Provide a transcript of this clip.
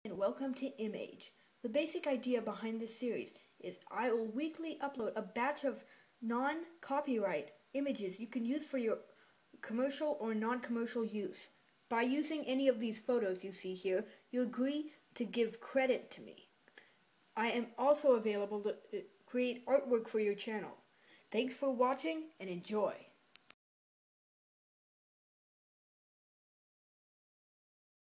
And welcome to imAGE. The basic idea behind this series is I will weekly upload a batch of non-copyright images you can use for your commercial or non-commercial use. By using any of these photos you see here, you agree to give credit to me. I am also available to create artwork for your channel. Thanks for watching and enjoy.